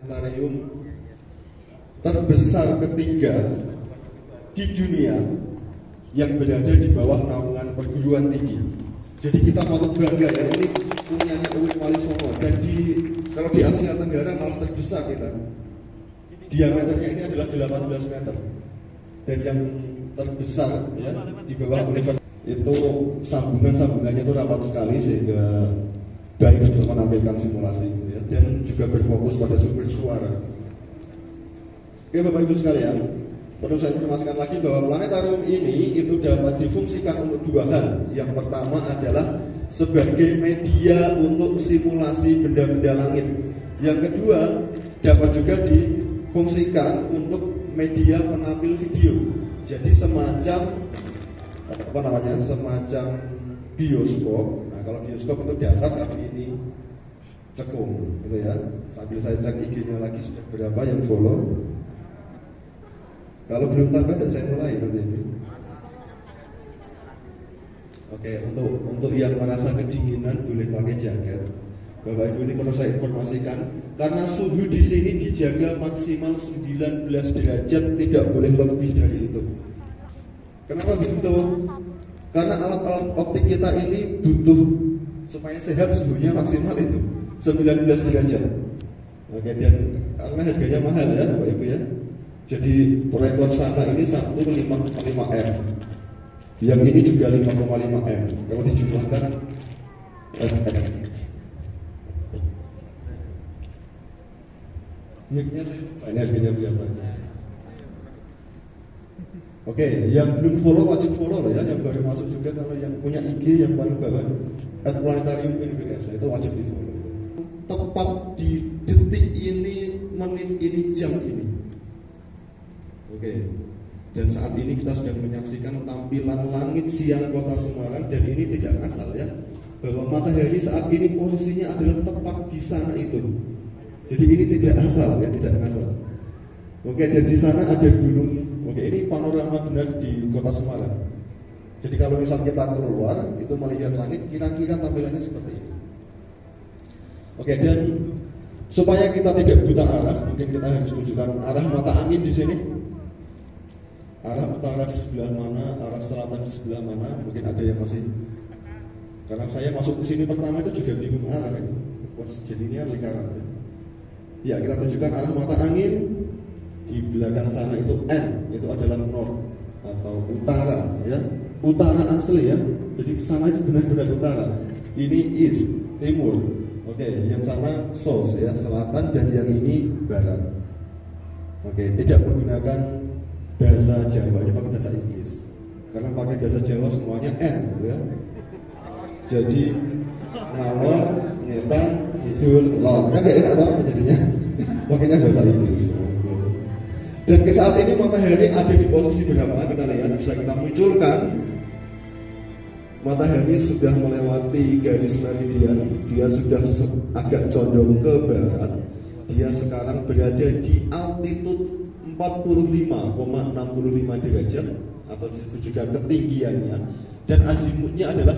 Planetarium terbesar ketiga di dunia yang berada di bawah naungan perguruan tinggi. Jadi kita patut bangga ya, ini punyanya UIN Walisongo, dan kalau di Asia Tenggara malah terbesar kita. Diameternya ini adalah 18 meter, dan yang terbesar ya di bawah universitas itu sambungannya itu rapat sekali sehingga baik untuk menampilkan simulasi ya, dan juga berfokus pada sumber suara. Oke Bapak Ibu sekalian, perlu saya informasikan lagi bahwa planetarium ini itu dapat difungsikan untuk dua hal. Yang pertama adalah sebagai media untuk simulasi benda-benda langit. Yang kedua dapat juga difungsikan untuk media penampil video. Jadi semacam semacam bioskop. Nah, kalau bioskop itu datar, kalau ini cekung, gitu ya. Sambil saya cek IG-nya lagi sudah berapa yang follow. Kalau belum tambah, dan saya mulai nanti ini. Oke, untuk yang merasa kedinginan boleh pakai jaket. Bapak Ibu, ini perlu saya informasikan, karena suhu di sini dijaga maksimal 19 derajat, tidak boleh lebih dari itu. Kenapa begitu? Karena alat-alat optik kita ini butuh supaya sehat suhunya maksimal itu 19 derajat. Oke, dan karena harganya mahal ya Bapak Ibu ya. Jadi proyektor sana ini 1,5 M, yang ini juga 5,5 M. Kalau dijumlahkan mic-nya ini harganya berapa? Oke, yang belum follow wajib follow loh ya, yang baru masuk juga. Kalau yang punya IG yang paling bawah @planetarium NWS itu wajib di follow. Tepat di detik ini, menit ini, jam ini. Oke, dan saat ini kita sedang menyaksikan tampilan langit siang kota Semarang, dan ini tidak asal ya, bahwa matahari saat ini posisinya adalah tepat di sana itu. Jadi ini tidak asal ya, tidak asal. Oke, dan di sana ada gunung. Oke, ini panorama benar di kota Semarang. Jadi kalau misal kita keluar itu melihat langit, kira-kira tampilannya seperti ini. Oke, dan supaya kita tidak buta arah, mungkin kita harus tunjukkan arah mata angin di sini. Arah utara di sebelah mana, arah selatan di sebelah mana, mungkin ada yang masih. Karena saya masuk ke sini pertama itu juga bingung arah ya. Jadi ini lingkaran ya. Ya, kita tunjukkan arah mata angin. Di belakang sana itu N, itu adalah north atau utara ya, utara asli ya. Jadi sana itu benar-benar utara. Ini east, timur. Oke, yang sana south ya, selatan, dan yang ini barat. Oke, tidak menggunakan bahasa Jawa, ini pakai bahasa Inggris. Karena pakai bahasa Jawa semuanya N gitu ya. Jadi ngalor, ngetan, hidul, lor. Kan gak enak tau jadinya. Pakainya bahasa Inggris. Dan ke saat ini matahari ada di posisi berapa? Kita lihat, bisa kita munculkan. Matahari sudah melewati garis meridian, dia sudah agak condong ke barat. Dia sekarang berada di altitude 45,65 derajat, atau disebut juga ketinggiannya, dan azimutnya adalah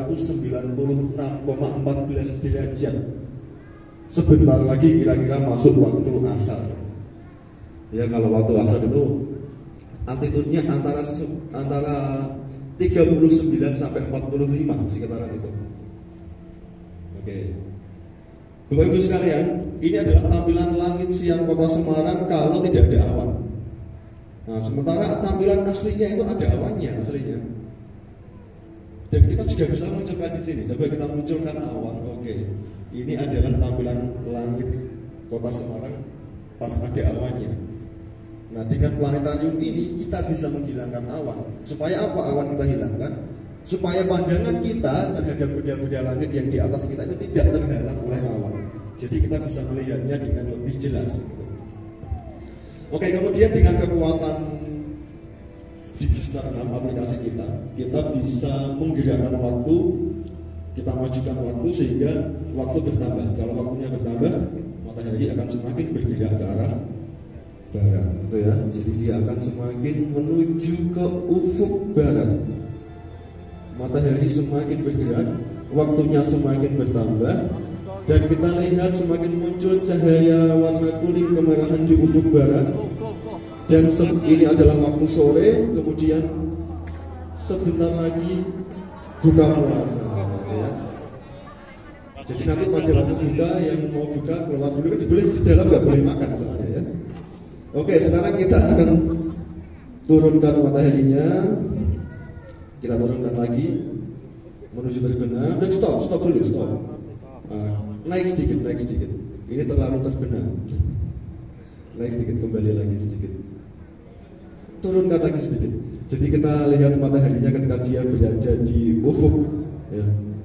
296,14 derajat. Sebentar lagi kira-kira masuk waktu asar. Ya, kalau waktu asar itu altitude-nya antara 39 sampai 45 sekitaran itu. Oke. Bapak Ibu sekalian, ini adalah tampilan langit siang kota Semarang kalau tidak ada awan. Nah, sementara tampilan aslinya itu ada awannya aslinya. Dan kita juga bisa munculkan di sini. Coba kita munculkan awan. Oke. Ini adalah tampilan langit kota Semarang pas ada awannya. Nah, dengan planetarium ini kita bisa menghilangkan awan. Supaya apa awan kita hilangkan? Supaya pandangan kita terhadap benda-benda langit yang di atas kita itu tidak terhalang oleh awan. Jadi kita bisa melihatnya dengan lebih jelas. Oke, kemudian dengan kekuatan Digistar 6 aplikasi kita bisa menggerakkan waktu, kita majukan waktu sehingga waktu bertambah. Kalau waktunya bertambah, matahari akan semakin bergerak ke arah barat, gitu ya. Jadi dia akan semakin menuju ke ufuk barat. Matahari semakin bergerak, waktunya semakin bertambah, Dan kita lihat semakin muncul cahaya warna kuning kemerahan di ufuk barat. Dan ini adalah waktu sore, kemudian sebentar lagi buka puasa. Ya. Jadi nanti pada waktu buka, yang mau buka keluar dulu, boleh di dalam, nggak boleh makan soalnya ya. Oke, sekarang kita akan turunkan mataharinya. Kita turunkan lagi menuju terbenam. Dan stop dulu, stop. Naik sedikit. Ini terlalu terbenam. Naik sedikit, kembali lagi sedikit. Turunkan lagi sedikit. Jadi kita lihat mataharinya ketika dia berada di ufuk. Ya.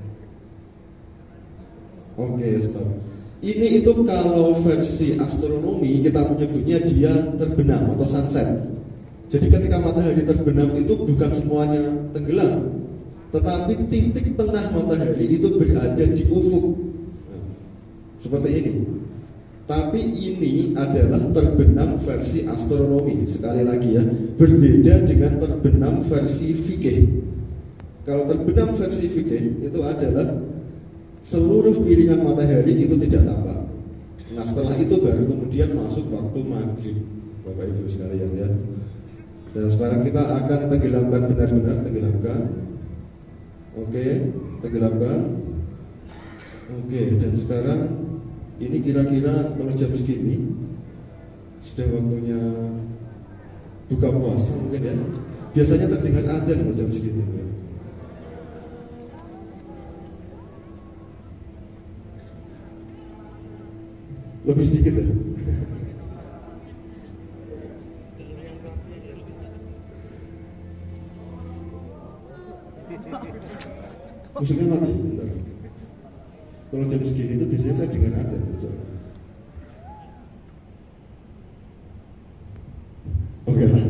Oke, stop. Ini itu kalau versi astronomi kita menyebutnya dia terbenam atau sunset. Jadi ketika matahari terbenam itu bukan semuanya tenggelam, tetapi titik tengah matahari itu berada di ufuk. Nah, seperti ini. Tapi ini adalah terbenam versi astronomi. Sekali lagi ya, berbeda dengan terbenam versi fikih. Kalau terbenam versi fikih itu adalah seluruh piringan matahari itu tidak tampak. Nah setelah itu baru kemudian masuk waktu maghrib, Bapak Ibu sekalian ya. Dan sekarang kita akan tenggelamkan benar-benar, tenggelamkan. Oke, tenggelamkan. Oke, dan sekarang ini kira-kira kalau jam segini sudah waktunya buka puasa mungkin ya. Biasanya terdengar adzan kalau jam segini ya. Lebih sedikit ya. Musiknya mati, bentar. Kalau jam segini itu biasanya saya dengar ada. Oke lah.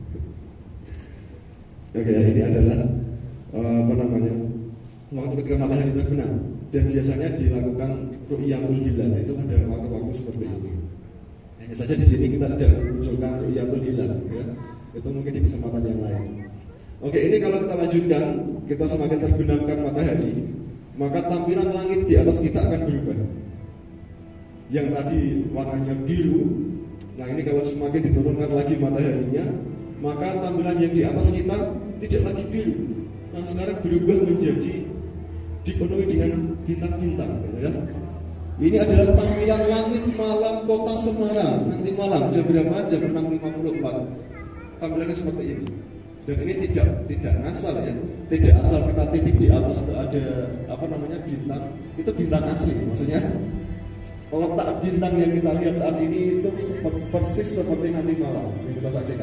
Oke, ini adalah apa namanya? Waktu ketika matahari terbenam. Dan biasanya dilakukan ru'yatul hilal, itu pada waktu-waktu seperti ini. Hanya saja di sini kita tidak munculkan ru'yatul hilal, ya. Itu mungkin di kesempatan yang lain. Oke, ini kalau kita lanjutkan, kita semakin terbenamkan matahari, maka tampilan langit di atas kita akan berubah. Yang tadi warnanya biru, nah ini kalau semakin diturunkan lagi mataharinya, maka tampilan yang di atas kita tidak lagi biru. Nah sekarang berubah menjadi dipenuhi dengan bintang-bintang, ya. Ini adalah tampilan langit malam kota Semarang nanti malam jam berapa? Jam 6.54. Tampilannya seperti ini. Dan ini tidak ngasal ya, tidak asal kita titik di atas itu ada apa namanya bintang, itu bintang asli, maksudnya letak bintang yang kita lihat saat ini itu persis seperti nanti malam yang kita saksikan.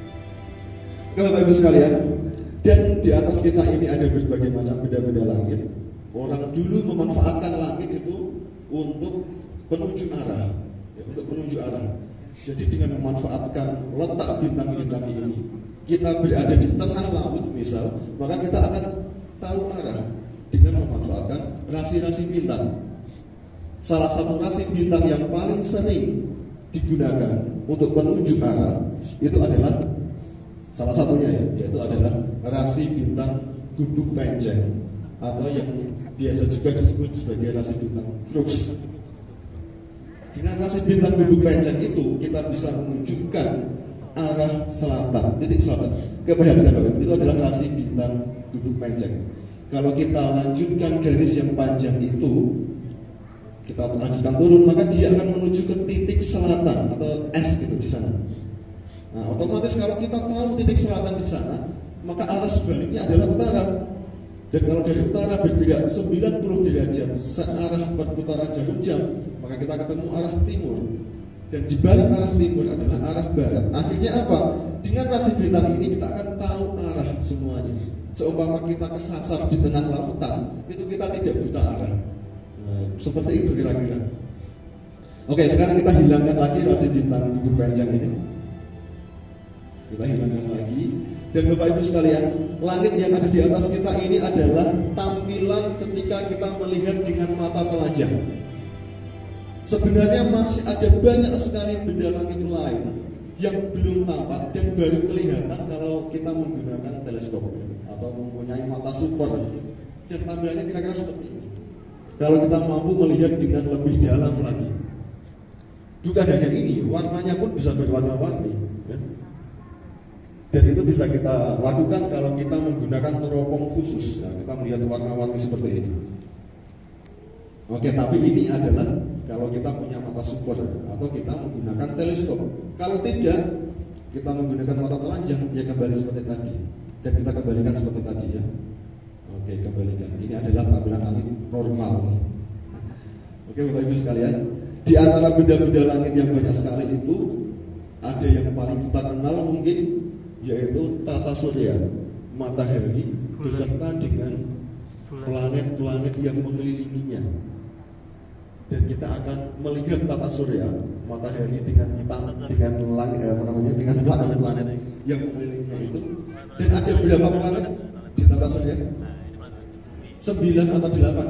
Bapak Ibu sekalian, dan di atas kita ini ada berbagai macam benda-benda langit. Orang dulu memanfaatkan langit itu untuk penunjuk arah, ya, untuk penunjuk arah. Jadi dengan memanfaatkan letak bintang-bintang ini, kita berada di tengah laut misal, maka kita akan tahu arah dengan memanfaatkan rasi-rasi bintang. Salah satu rasi bintang yang paling sering digunakan untuk penunjuk arah itu adalah salah satunya ya, yaitu adalah rasi bintang gubuk penceng atau yang biasa juga disebut sebagai rasi bintang Crux. Dengan rasi bintang gubuk penceng itu kita bisa menunjukkan arah selatan, titik selatan. Keperhatian Bapak, itu adalah rasi bintang gubuk penceng. Kalau kita lanjutkan garis yang panjang itu, kita lanjutkan turun, maka dia akan menuju ke titik selatan atau S gitu di sana. Nah, otomatis kalau kita tahu titik selatan di sana, maka arah sebaliknya adalah utara. Dan kalau dari utara bergerak 90 derajat searah perputaran jarum jam, maka kita ketemu arah timur. Dan di balik arah timur adalah arah barat. Akhirnya apa? Dengan rasi bintang ini kita akan tahu arah semuanya. Seumpama kita kesasar di tengah lautan, itu kita tidak buta arah. Nah, seperti itu kira-kira. Oke, sekarang kita hilangkan lagi rasi bintang gubuk penceng ini. Kita hilangkan lagi. Dan Bapak Ibu sekalian, langit yang ada di atas kita ini adalah tampilan ketika kita melihat dengan mata telanjang. Sebenarnya masih ada banyak sekali benda langit lain yang belum tampak dan baru kelihatan kalau kita menggunakan teleskop atau mempunyai mata super. Dan tampilannya kira-kira seperti ini. kalau kita mampu melihat dengan lebih dalam lagi. Bukan hanya ini, warnanya pun bisa berwarna-warni, ya. Dan itu bisa kita lakukan kalau kita menggunakan teropong khusus, ya. Kita melihat warna-warni seperti ini. Oke, tapi ini adalah kalau kita punya mata super atau kita menggunakan teleskop. Kalau tidak, kita menggunakan mata telanjang, ya kembali seperti tadi. Dan kita kembalikan seperti tadi, ya. Oke, kembalikan. Ini adalah tampilan langit normal. Oke, Bapak Ibu sekalian, di antara benda-benda langit yang banyak sekali itu ada yang paling kita kenal mungkin, yaitu tata surya, matahari beserta dengan planet-planet yang mengelilinginya. Dan kita akan melihat tata surya, matahari dengan langit, dengan planet-planet yang mengelilinginya itu. Dan ada berapa planet di tata surya? 9 atau 8?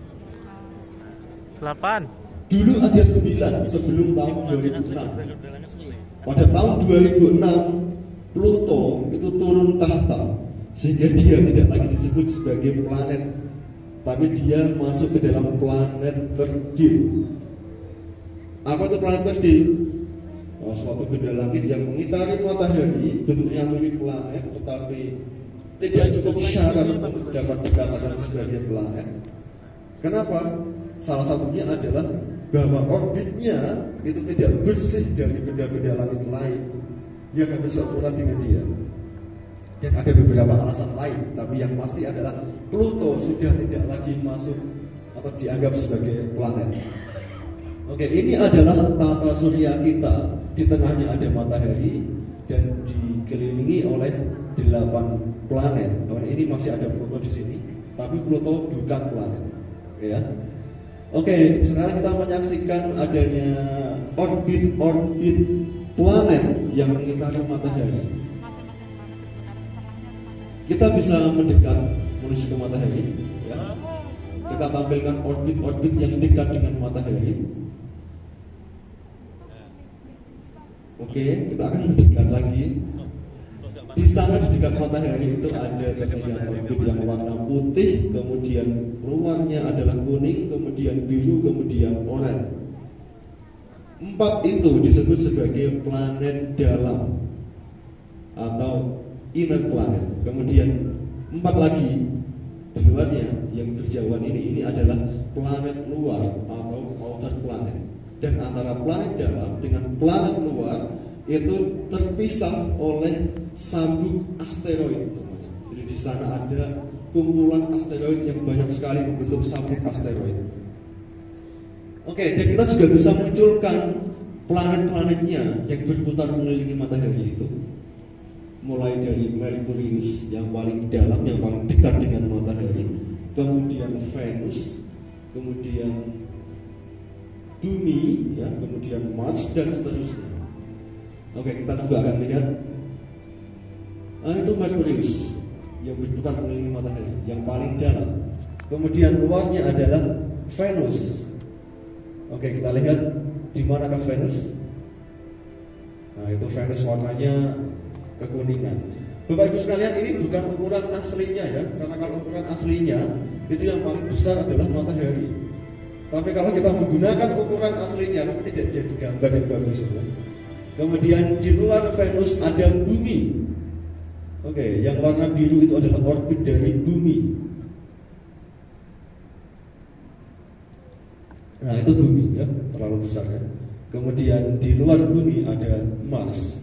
8. Dulu ada 9 sebelum tahun 2006. Pada tahun 2006 Pluto itu turun tahta, sehingga dia tidak lagi disebut sebagai planet, tapi dia masuk ke dalam planet kerdil. Apa itu planet kerdil? Suatu benda langit yang mengitari matahari, bentuknya mirip planet, tetapi tidak cukup syarat untuk dapat dikatakan sebagai planet. Kenapa? Salah satunya adalah bahwa orbitnya itu tidak bersih dari benda-benda langit lain yang hampir seumuran dengan dia. Dan ada beberapa alasan lain, tapi yang pasti adalah Pluto sudah tidak lagi masuk atau dianggap sebagai planet. Oke, ini adalah tata surya kita. Di tengahnya ada matahari dan dikelilingi oleh 8 planet. Ini masih ada Pluto di sini, tapi Pluto bukan planet. Oke, ya. Oke, sekarang kita menyaksikan adanya orbit planet yang mengitari matahari. Kita bisa mendekat menuju ke matahari, ya. Kita tampilkan orbit yang dekat dengan matahari. Oke, kita akan mendekat lagi. Di sana di dekat matahari itu ada terlihat orbit yang warna putih, kemudian luarnya adalah kuning, kemudian biru, kemudian oranye. 4 itu disebut sebagai planet dalam atau inner planet. Kemudian 4 lagi di luarnya yang berjauhan ini adalah planet luar atau outer planet. Dan antara planet dalam dengan planet luar itu terpisah oleh sabuk asteroid. Jadi di sana ada kumpulan asteroid yang banyak sekali membentuk sabuk asteroid. Oke, dan kita juga bisa munculkan planet-planetnya yang berputar mengelilingi matahari itu. Mulai dari Merkurius yang paling dalam, yang paling dekat dengan matahari, kemudian Venus, kemudian Bumi, ya, kemudian Mars dan seterusnya. Oke, kita juga akan lihat. Itu Merkurius yang berputar mengelilingi matahari, yang paling dalam. Kemudian luarnya adalah Venus. Oke, kita lihat di manakah Venus. Nah, itu Venus warnanya kekuningan. Bapak Ibu sekalian, ini bukan ukuran aslinya, ya, karena kalau ukuran aslinya itu yang paling besar adalah matahari. Tapi kalau kita menggunakan ukuran aslinya, maka tidak jadi gambar yang bagus, ya. Kemudian di luar Venus ada Bumi. Oke, yang warna biru itu adalah orbit dari Bumi. Nah, itu Bumi, ya, terlalu besar, ya. Kemudian di luar Bumi ada Mars.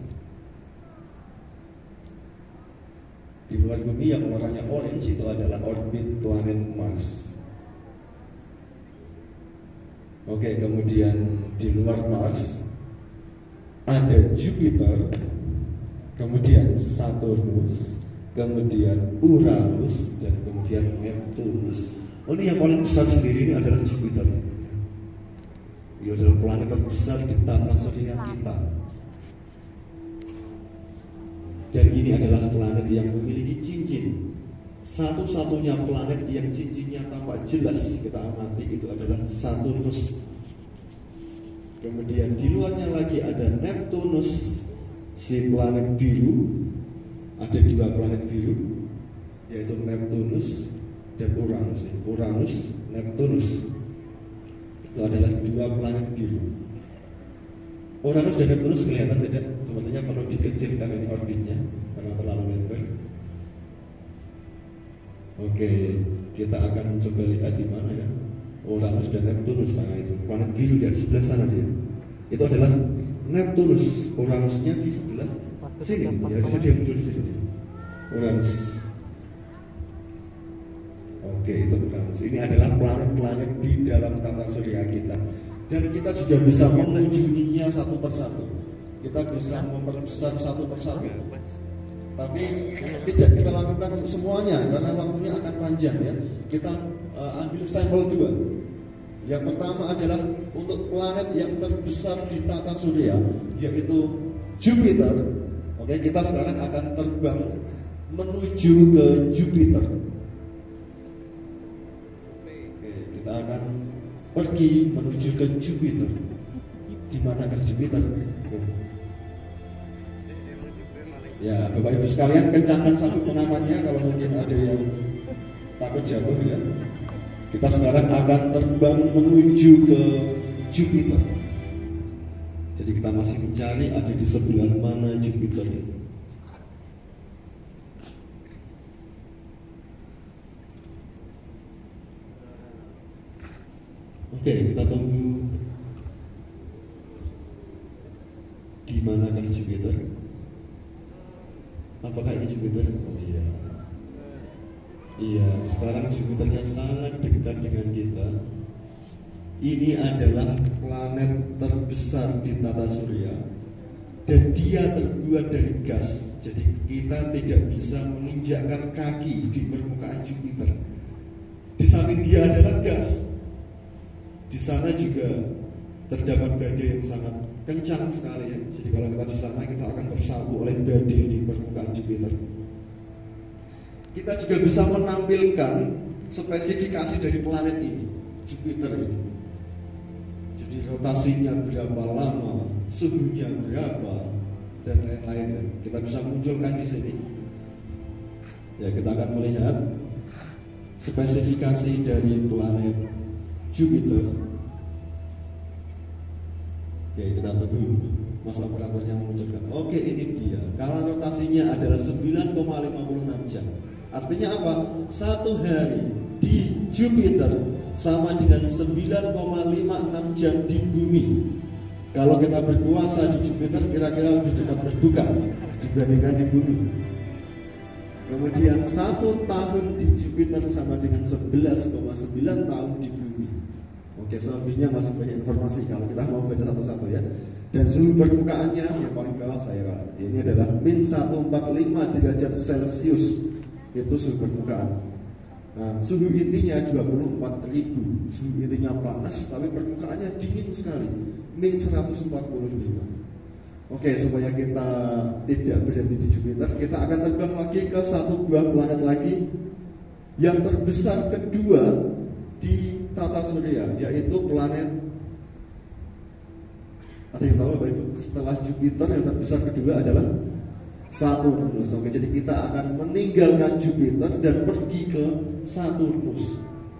Di luar Bumi yang warnanya orange itu adalah orbit planet Mars. Oke, kemudian di luar Mars ada Jupiter, kemudian Saturnus, kemudian Uranus, dan kemudian Neptunus. Ini yang paling besar sendiri ini adalah Jupiter. Dia adalah planet terbesar di tata surya kita. Dan ini adalah planet yang memiliki cincin. Satu-satunya planet yang cincinnya tampak jelas kita amati itu adalah Saturnus. Kemudian di luarnya lagi ada Neptunus, si planet biru. Ada 2 planet biru, yaitu Neptunus dan Uranus. Uranus, Neptunus. itu adalah dua planet biru. Uranus dan Neptunus kelihatan tidak? Sepertinya perlu dikecilkan ini orbitnya karena terlalu lebar. Oke, kita akan coba lihat di mana ya Uranus dan Neptunus. Nah, itu planet biru di sebelah sana dia. Itu adalah Neptunus. Uranusnya di sebelah sini. Ya, bisa dia muncul di sini. Uranus. Oke, itu Uranus. Ini adalah planet-planet di dalam tata surya kita. Dan kita juga bisa mengunjunginya satu persatu. Kita bisa memperbesar satu persatu. Tapi tidak kita lakukan untuk semuanya karena waktunya akan panjang ya. Kita ambil sampel dua. Yang pertama adalah untuk planet yang terbesar di tata surya, yaitu Jupiter. Oke, kita sekarang akan terbang menuju ke Jupiter. Oke, kita akan pergi menuju ke Jupiter. Di mana kan Jupiter? Ya, Bapak Ibu sekalian, kencangkan sabuk pengamannya kalau mungkin ada yang takut jatuh ya. Kita sekarang akan terbang menuju ke Jupiter. Jadi kita masih mencari ada di sebelah mana Jupiter ini. Oke, kita tunggu. Di mana kan Jupiter? Apakah ini Jupiter? Oh iya. Iya, sekarang Jupiternya sangat dekat dengan kita. Ini adalah planet terbesar di tata surya dan dia terbuat dari gas. Jadi kita tidak bisa menginjakkan kaki di permukaan Jupiter. Di samping dia adalah gas. Di sana juga terdapat badai yang sangat kencang sekali ya. Jadi kalau kita di sana kita akan tersapu oleh badai di permukaan Jupiter. Kita juga bisa menampilkan spesifikasi dari planet ini, Jupiter ini. Jadi rotasinya berapa lama, suhunya berapa, dan lain-lain. Kita bisa munculkan di sini. Ya, kita akan melihat spesifikasi dari planet Jupiter. Ya, kita tunggu Mas operatornya menunjukkan. Oke, ini dia. Kalau rotasinya adalah 9,56 jam. Artinya apa? Satu hari di Jupiter sama dengan 9,56 jam di bumi. Kalau kita berpuasa di Jupiter kira-kira lebih cepat berbuka dibandingkan di bumi. Kemudian 1 tahun di Jupiter sama dengan 11,9 tahun di bumi. Oke, selebihnya masih banyak informasi kalau kita mau baca satu-satu ya. Dan suhu permukaannya yang paling bawah saya Pak, ini adalah min 145 derajat Celcius. Itu suhu permukaan. Nah, suhu intinya 24.000. Suhu intinya panas tapi permukaannya dingin sekali, min 145. Oke, supaya kita tidak berhenti di Jupiter, kita akan terbang lagi ke satu buah planet lagi yang terbesar kedua di tata surya, yaitu planet, ada yang tahu Bapak Ibu, setelah Jupiter yang terbesar kedua adalah Saturnus. Oke, jadi kita akan meninggalkan Jupiter dan pergi ke Saturnus.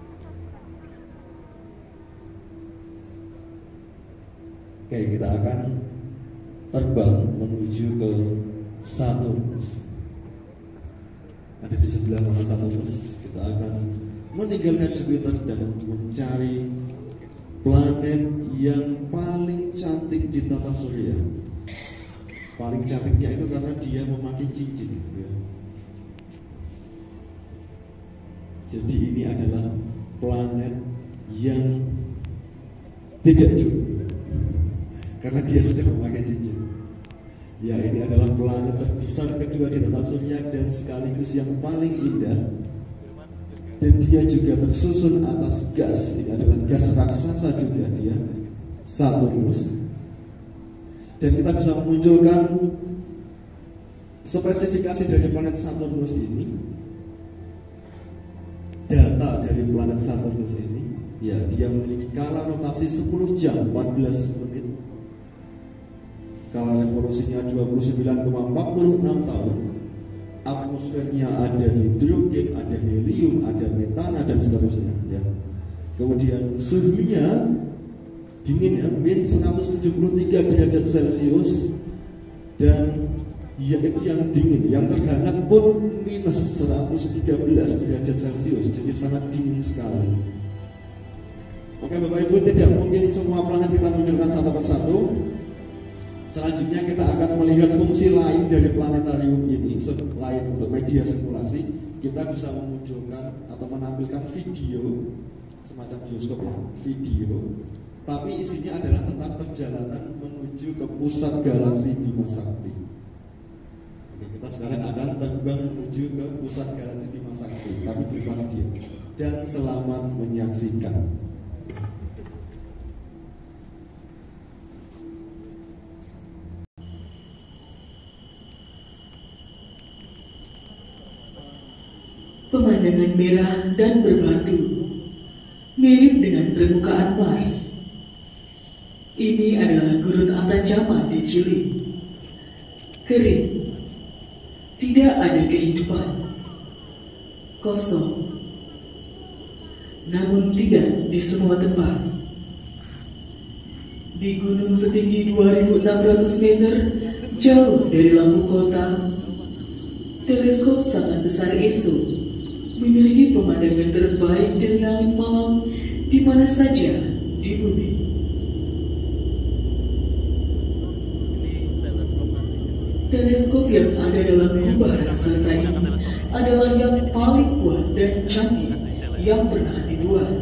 Oke, kita akan terbang menuju ke Saturnus. Ada di sebelah mana Saturnus? Kita akan meninggalkan Jupiter dan mencari planet yang paling cantik di tata surya. Paling cantiknya itu karena dia memakai cincin ya. Jadi ini adalah planet yang tidak jomblo karena dia sudah memakai cincin. Ya, ini adalah planet terbesar kedua di tata surya dan sekaligus yang paling indah. Dan dia juga tersusun atas gas. Ini adalah gas raksasa juga dia, Saturnus. Dan kita bisa memunculkan spesifikasi dari planet Saturnus ini. Data dari planet Saturnus ini, ya, dia memiliki kala rotasi 10 jam 14 menit. Kala revolusinya 29,46 tahun. Atmosfernya ada hidrogen, ada helium, ada metana dan seterusnya ya. Kemudian suhunya dingin ya, min 173 derajat Celcius, dan ya itu yang dingin, yang terhangat pun minus 113 derajat Celcius, jadi sangat dingin sekali. Oke Bapak Ibu, tidak mungkin semua planet kita munculkan satu persatu. Selanjutnya kita akan melihat fungsi lain dari planetarium ini. Selain untuk media simulasi, kita bisa memunculkan atau menampilkan video, semacam bioskop ya, video. Tapi isinya adalah tentang perjalanan menuju ke pusat galaksi Bima Sakti. Oke, kita sekarang akan terbang menuju ke pusat galaksi Bima Sakti, tapi berupa video. Dan selamat menyaksikan. Pemandangan merah dan berbatu, mirip dengan permukaan Mars. Ini adalah Gurun Atacama di Chili. Kering, tidak ada kehidupan, kosong. Namun tidak di semua tempat. Di gunung setinggi 2.600 meter, jauh dari lampu kota, teleskop sangat besar ESO memiliki pemandangan terbaik dari langit malam di mana saja di bumi. Teleskop yang ada dalam kubah raksasa ini adalah yang paling kuat dan canggih yang pernah dibuat.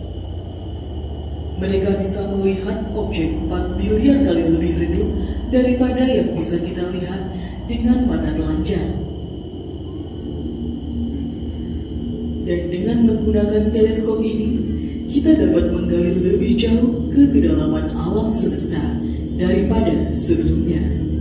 Mereka bisa melihat objek 4 miliar kali lebih redup daripada yang bisa kita lihat dengan mata telanjang. Dan dengan menggunakan teleskop ini, kita dapat menggali lebih jauh ke kedalaman alam semesta daripada sebelumnya.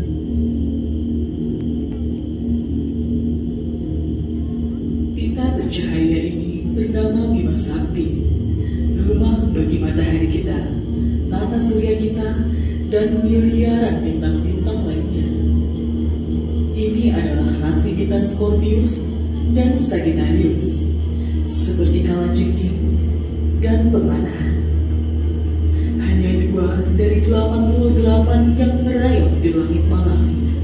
Pita bercahaya ini bernama Bima Sakti, rumah bagi matahari kita, tata surya kita, dan miliaran bintang-bintang lainnya. Ini adalah rasi bintang Scorpius dan Sagittarius, seperti kalajengking dan pemanah. Hanya 2 dari 88 yang merayap di langit malam.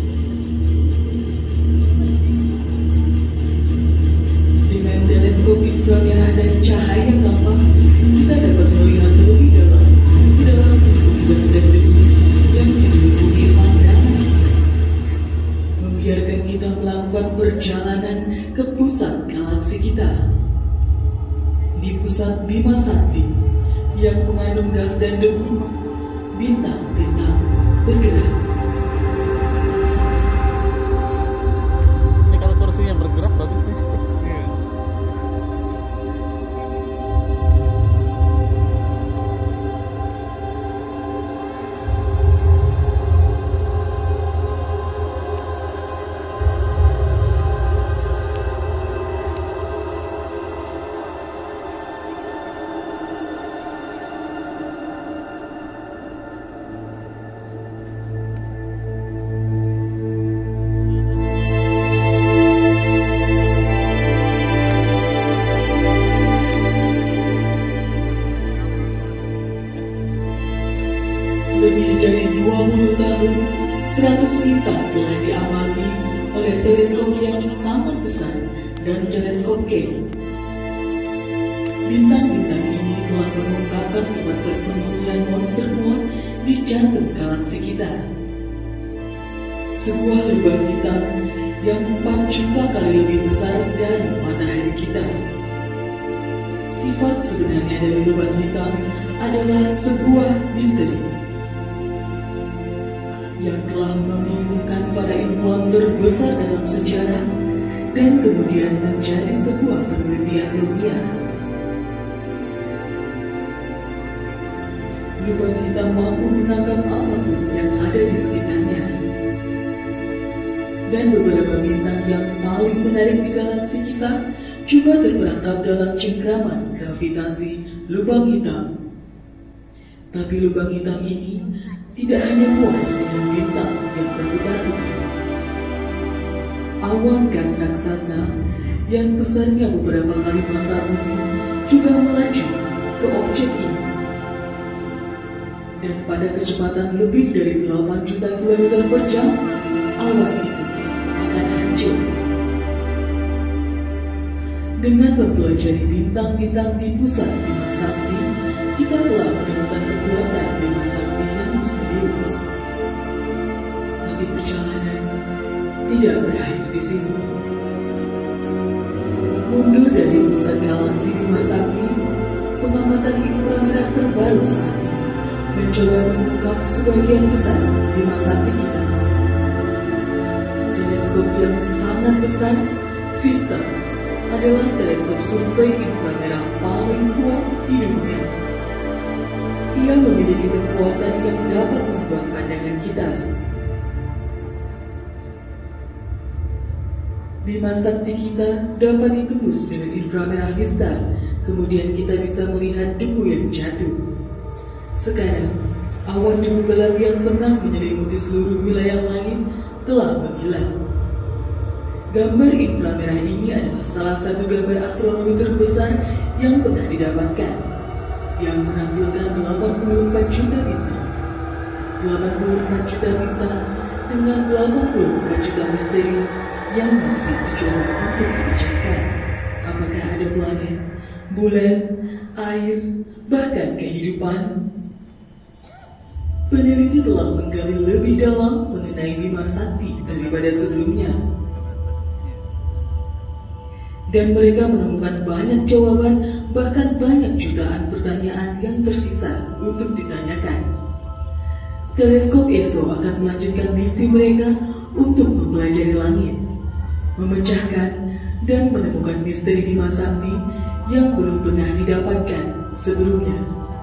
Dengan teleskop inframerah dan cahaya tampak, kita dapat melihat lebih dalam di dalam seluruh gas dan debu yang menyelimuti pandangan kita, membiarkan kita melakukan perjalanan ke pusat galaksi kita. Di pusat Bima Sakti yang mengandung gas dan debu, bintang-bintang bergerak. Ini kalau kursinya bergerak bagus nih. Lebih dari 20 tahun, 100 bintang telah diamati oleh teleskop yang sangat besar dan teleskop Keck. Bintang-bintang ini telah mengungkapkan tempat persembunyian monster kuat di jantung galaksi kita. Sebuah lubang hitam yang 4 juta kali lebih besar dari matahari kita. Sifat sebenarnya dari lubang hitam adalah sebuah misteri yang telah membingungkan para ilmuwan terbesar dalam sejarah dan kemudian menjadi sebuah penelitian ilmiah. Lubang hitam mampu menangkap apapun yang ada di sekitarnya. Dan beberapa bintang yang paling menarik di galaksi kita juga terperangkap dalam cengkraman gravitasi lubang hitam. Tapi lubang hitam ini tidak hanya puas dengan bintang yang berputar-putar. Awan gas raksasa yang besarnya beberapa kali massa bumi juga melaju ke objek ini. Dan pada kecepatan lebih dari 8 juta kilometer per jam, awan itu akan hancur. Dengan mempelajari bintang-bintang di pusat Bima Sakti, kita telah menemukan kekuatan Bima Sakti yang misterius. Tapi perjalanan tidak berakhir di sini. Mundur dari pusat galaksi Bima Sakti, pengamatan inframerah terbaru saat ini mencoba mengungkap sebagian besar Bima Sakti kita. Teleskop yang sangat besar, VISTA, adalah teleskop survei inframerah paling kuat di dunia. Ia memiliki kekuatan yang dapat mengubah pandangan kita. Bima Sakti kita dapat ditembus dengan inframerah VISTA, kemudian kita bisa melihat debu yang jatuh. Sekarang, awan debu gelap yang pernah menyelimuti seluruh wilayah langit telah menghilang. Gambar inframerah ini adalah salah satu gambar astronomi terbesar yang pernah didapatkan, yang menampilkan 84 juta bintang. 84 juta bintang dengan 84 juta misteri yang masih dicoba untuk dipecahkan. Apakah ada planet, bulan, air, bahkan kehidupan? Peneliti telah menggali lebih dalam mengenai Bima Sakti daripada sebelumnya. Dan mereka menemukan banyak jawaban, bahkan banyak jutaan pertanyaan yang tersisa untuk ditanyakan. Teleskop ESO akan melanjutkan misi mereka untuk mempelajari langit, memecahkan dan menemukan misteri Bima Sakti yang belum pernah didapatkan sebelumnya.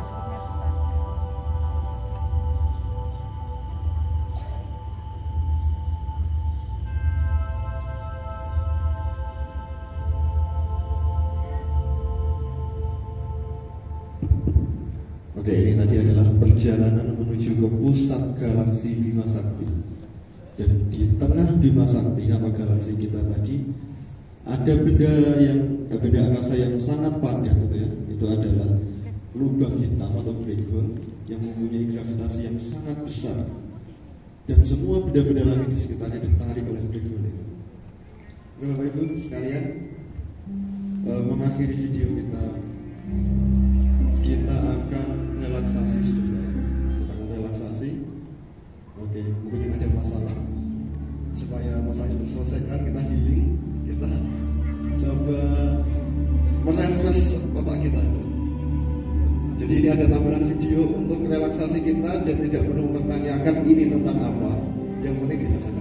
Oke, ini tadi adalah perjalanan menuju ke pusat galaksi Bima Sakti. Dan di tengah Bima Sakti atau galaksi kita tadi ada benda angkasa yang sangat padat, gitu ya. Itu adalah lubang hitam atau black hole yang mempunyai gravitasi yang sangat besar. Dan semua benda-benda langit di sekitarnya ditarik oleh black hole itu. Bapak Ibu sekalian, mengakhiri video kita akan relaksasi sebentar. Kita akan relaksasi. Oke, mungkin ada masalah. Supaya masalahnya terselesaikan, kita healing. Kita coba merefresh otak kita. Jadi ini ada tambahan video untuk relaksasi kita dan tidak perlu mempertanyakan ini tentang apa. Yang penting dirasakan.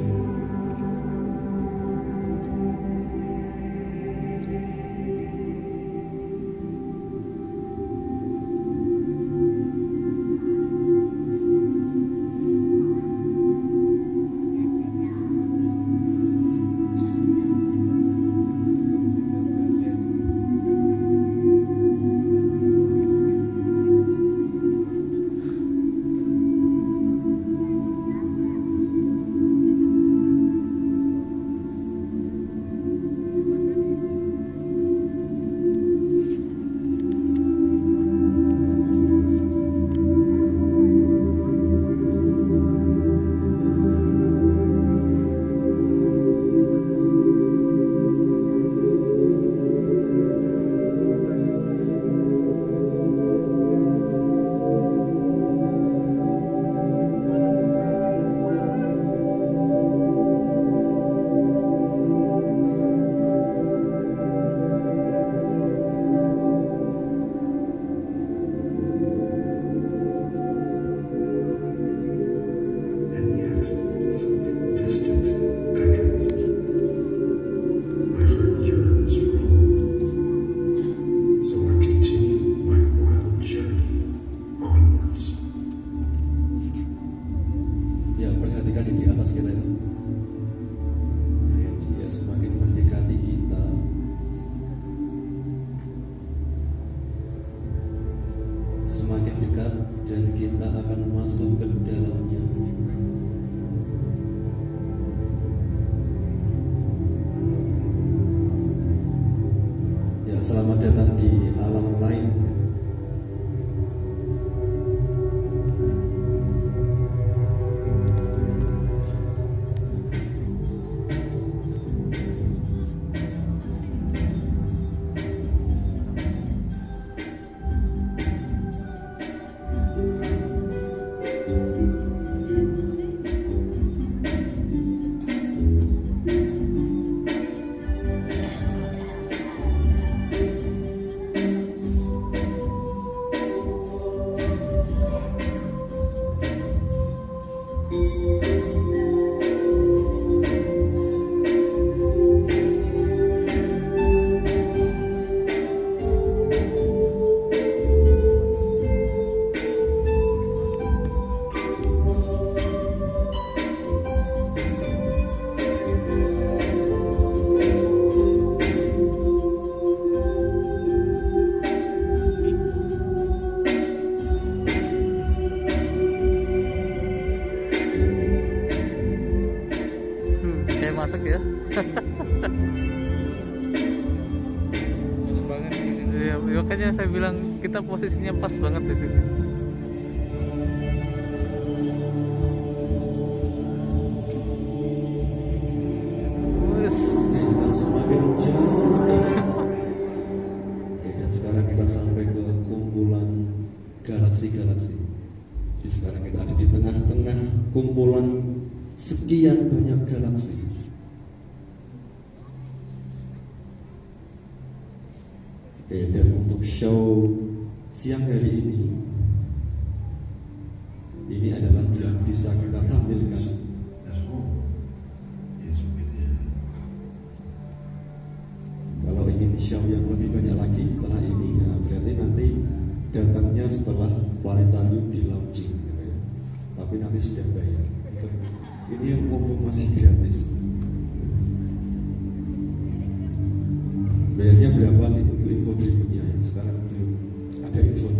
semakin dekat dan kita akan masuk ke dalamnya. Ya, selamat datang di alam lain. Kayak masuk ya. Pas banget ini. Iya, makanya saya bilang kita posisinya pas banget di sini. Wes. Kita semakin jauh. Oke, dan sekarang kita sampai ke kumpulan galaksi-galaksi. Jadi sekarang kita ada di tengah-tengah kumpulan sekian banyak galaksi. Oke, dan untuk show siang hari ini adalah yang bisa kita tampilkan. Kalau ingin show yang lebih banyak lagi setelah ini, ya berarti nanti datangnya setelah planetarium di launching, gitu ya. Tapi nanti sudah bayar. Gitu. Ini yang mumpung masih gratis. Bayarnya berapa itu info berikutnya. Sekarang belum ada infonya.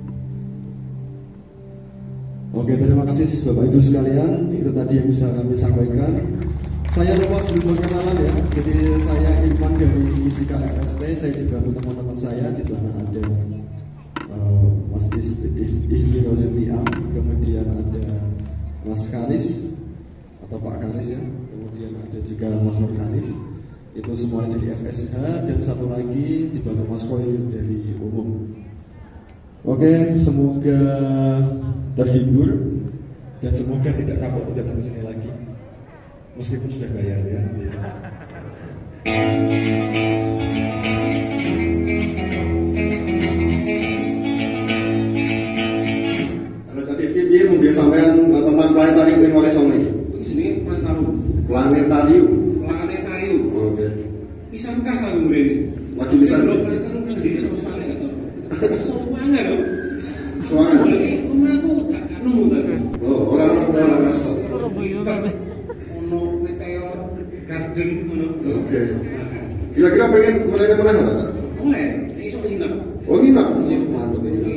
Oke, terima kasih Bapak Ibu sekalian. Itu tadi yang bisa kami sampaikan. Saya lupa belum perkenalan ya. Jadi saya Irfan dari Fisika RST. Saya dibantu teman-teman saya. Di sana ada Mas Ihli Roziliam, kemudian ada Mas Karis atau Pak Karis ya. Kemudian ada juga Mas Nur Hanif. Itu semuanya dari FSH, dan satu lagi dibantu Mas Koil dari umum. Oke, semoga terhibur dan semoga tidak kapok datang ke sini lagi. Meskipun sudah bayar ya. Halo Cak Tifki, piye mungkin sampean tentang planetarium ini oleh sama ini? Di sini planetarium. Planetarium. Planetarium. Oke. Bisa kah saya ini? Lagi bisa. Kalau planetarium kan sini sama sekali nggak tahu. Soalnya loh. Soalnya. Aku gak nemu tadi. Oh, orang-orang Mas. Ono meteor garden ono. Oke. Kira-kira pengen mulai mana Mas? Mulai. Iso nginep. Oh nginap. Mantap ini.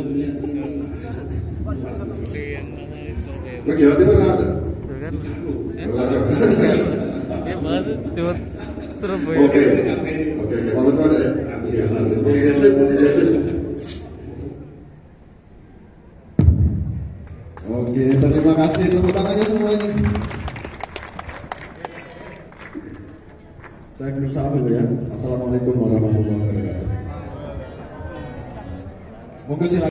Ke Jawa Timur nggak ada? Tuh kan? Nggak ada. Ya banget cuma Surabaya. Oke. Oke, mantap aja ya. Oke, sip. Oke, terima kasih tepuk tangannya semuanya. Saya kirim salam dulu ya. Assalamualaikum warahmatullahi wabarakatuh. Monggo silakan.